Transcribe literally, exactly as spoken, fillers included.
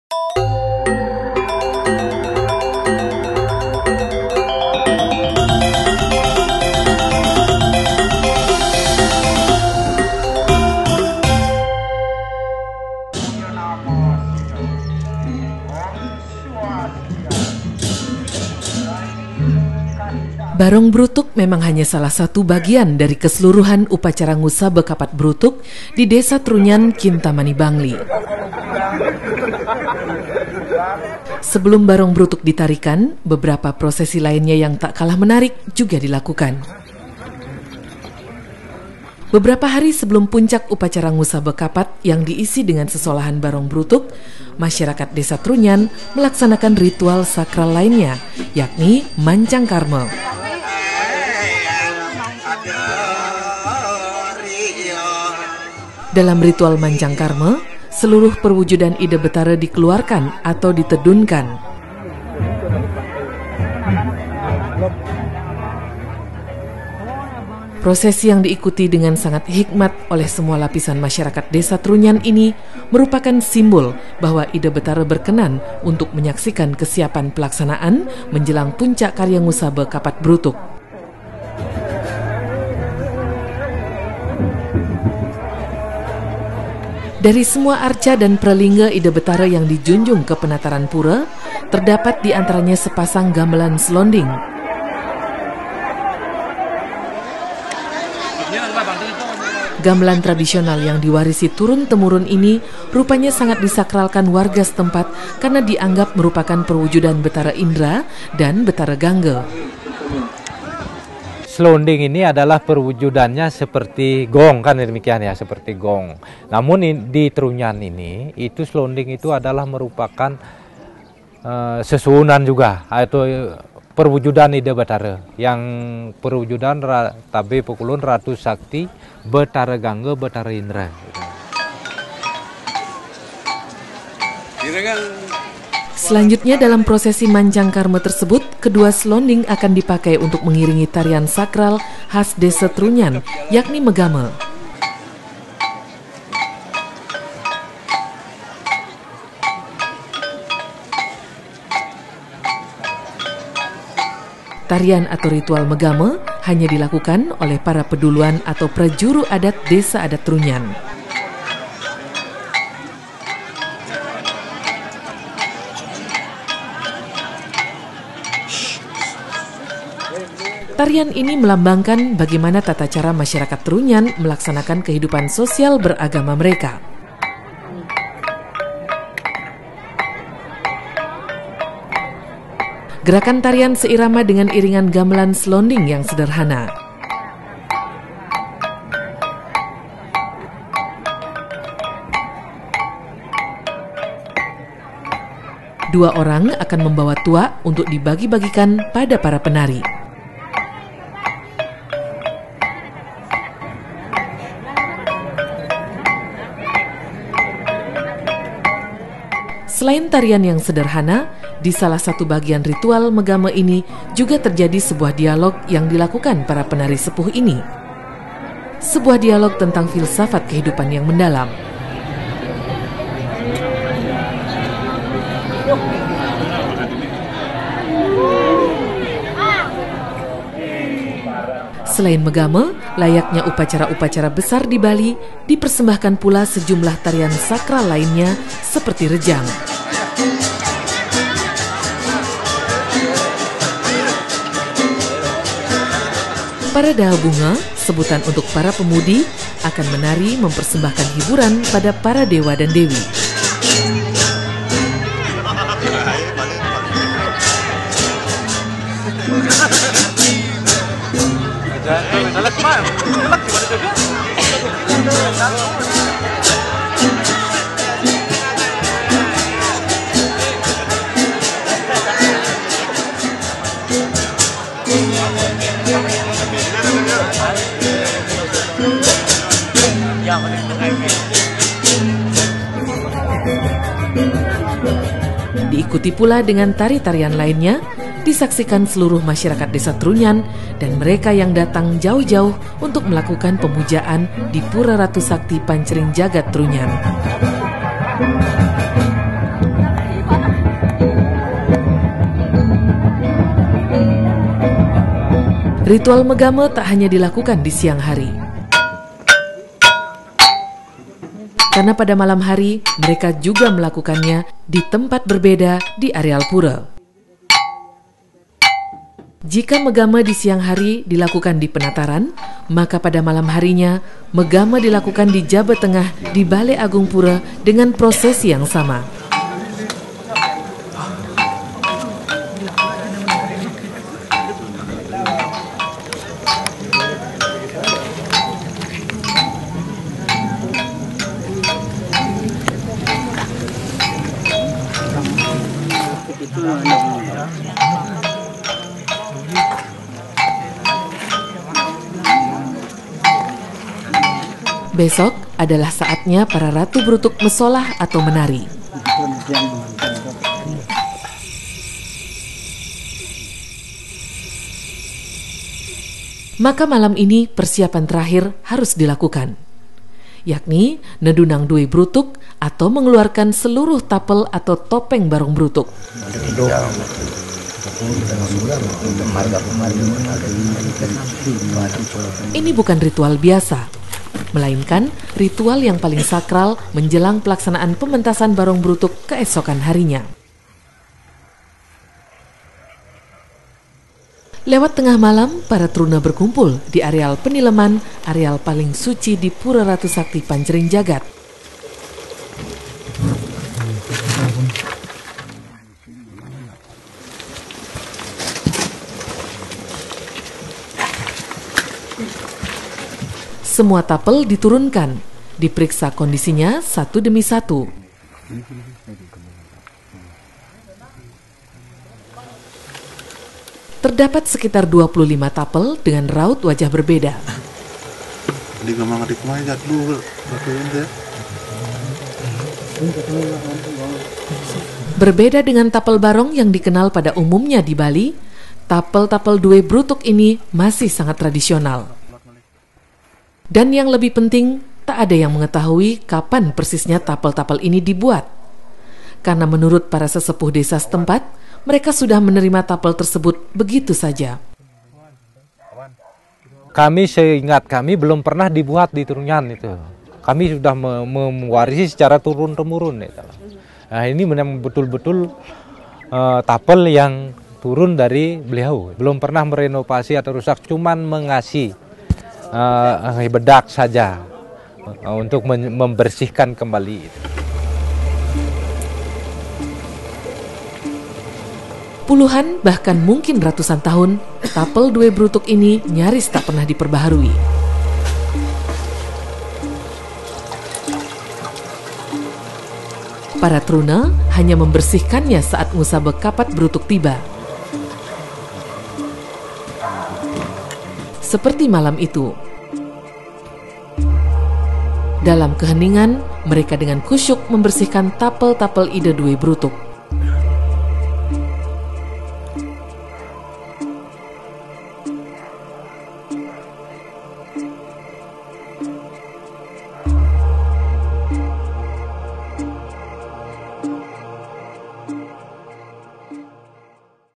Barong Brutuk memang hanya salah satu bagian dari keseluruhan upacara Ngusabe Kapat Brutuk di Desa Trunyan, Kintamani, Bangli. Sebelum Barong Brutuk ditarikan, beberapa prosesi lainnya yang tak kalah menarik juga dilakukan. Beberapa hari sebelum puncak upacara Ngusabe Kapat yang diisi dengan sesolahan Barong Brutuk, masyarakat Desa Trunyan melaksanakan ritual sakral lainnya, yakni Mancang Karma. Dalam ritual Mancang Karma, seluruh perwujudan ide betara dikeluarkan atau ditedunkan. Prosesi yang diikuti dengan sangat hikmat oleh semua lapisan masyarakat Desa Trunyan ini merupakan simbol bahwa ide betara berkenan untuk menyaksikan kesiapan pelaksanaan menjelang puncak karya Ngusabe Kapat Brutuk. Dari semua arca dan pralingga ide betara yang dijunjung ke penataran pura, terdapat di antaranya sepasang gamelan selonding. Gamelan tradisional yang diwarisi turun-temurun ini rupanya sangat disakralkan warga setempat karena dianggap merupakan perwujudan betara Indra dan betara Gangga. Selonding ini adalah perwujudannya seperti gong, kan demikian ya, seperti gong. Namun di Trunyan ini, itu selonding itu adalah merupakan uh, sesuunan juga, atau perwujudan ide betara. Yang perwujudan tabe pukulun Ratu Sakti, betara Gangga, betara Indra. Selanjutnya dalam prosesi Mancang Karma tersebut, kedua selonding akan dipakai untuk mengiringi tarian sakral khas Desa Trunyan, yakni Megame. Tarian atau ritual Megame hanya dilakukan oleh para peduluan atau prajuru adat Desa Adat Trunyan. Tarian ini melambangkan bagaimana tata cara masyarakat Trunyan melaksanakan kehidupan sosial beragama mereka. Gerakan tarian seirama dengan iringan gamelan selonding yang sederhana. Dua orang akan membawa tuak untuk dibagi-bagikan pada para penari. Selain tarian yang sederhana, di salah satu bagian ritual Megame ini juga terjadi sebuah dialog yang dilakukan para penari sepuh ini. Sebuah dialog tentang filsafat kehidupan yang mendalam. Selain Megame, layaknya upacara-upacara besar di Bali, dipersembahkan pula sejumlah tarian sakral lainnya seperti rejang. Para daha bunga, sebutan untuk para pemudi, akan menari mempersembahkan hiburan pada para dewa dan dewi. Diikuti pula dengan tari-tarian lainnya, disaksikan seluruh masyarakat Desa Trunyan dan mereka yang datang jauh-jauh untuk melakukan pemujaan di Pura Ratu Sakti Pancering Jagat Trunyan. Ritual megame tak hanya dilakukan di siang hari. Karena pada malam hari, mereka juga melakukannya di tempat berbeda di areal pura. Jika megame di siang hari dilakukan di penataran, maka pada malam harinya, megame dilakukan di Jabat Tengah di Balai Agung Pura dengan prosesi yang sama. Besok adalah saatnya para ratu brutuk mesolah atau menari. Maka malam ini persiapan terakhir harus dilakukan, yakni nedunang due brutuk atau mengeluarkan seluruh tapel atau topeng barong brutuk. Ini bukan ritual biasa, melainkan ritual yang paling sakral menjelang pelaksanaan pementasan barong brutuk keesokan harinya. Lewat tengah malam, para truna berkumpul di areal penileman, areal paling suci di Pura Ratu Sakti Pancering Jagat. Semua tapel diturunkan, diperiksa kondisinya satu demi satu. Terdapat sekitar dua puluh lima tapel dengan raut wajah berbeda. Berbeda dengan tapel barong yang dikenal pada umumnya di Bali, tapel-tapel due brutuk ini masih sangat tradisional. Dan yang lebih penting, tak ada yang mengetahui kapan persisnya tapel-tapel ini dibuat. Karena menurut para sesepuh desa setempat, mereka sudah menerima tapel tersebut begitu saja. Kami seingat kami belum pernah dibuat di Trunyan itu. Kami sudah mewarisi secara turun-temurun. Nah, ini memang betul-betul uh, tapel yang turun dari beliau. Belum pernah merenovasi atau rusak, cuman mengasih uh, bedak saja uh, untuk membersihkan kembali. Puluhan bahkan mungkin ratusan tahun, tapel due brutuk ini nyaris tak pernah diperbaharui. Para truna hanya membersihkannya saat ngusabe kapat brutuk tiba. Seperti malam itu. Dalam keheningan, mereka dengan kusyuk membersihkan tapel-tapel ide due brutuk.